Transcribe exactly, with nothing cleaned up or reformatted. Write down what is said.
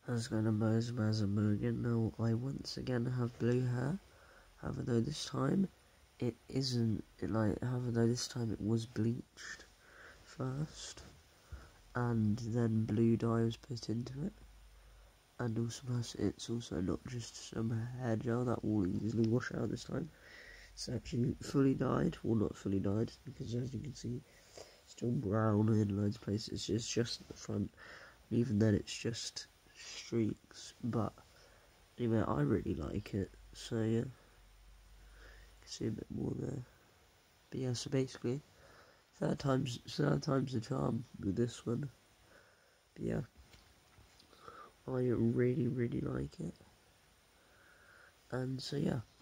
As gonna Mose Mazamugan. Now I once again have blue hair, however though this time it isn't, it like, however though this time it was bleached first, and then blue dye was put into it, and also plus it's also not just some hair gel that will easily wash out this time. It's actually fully dyed, well not fully dyed, because as you can see, it's still brown in loads of places. It's just the front, and even then it's just streaks. But anyway, I really like it, so yeah, you can see a bit more there. But yeah, so basically, third time's, third time's the charm with this one. But yeah, I really, really like it. And so yeah.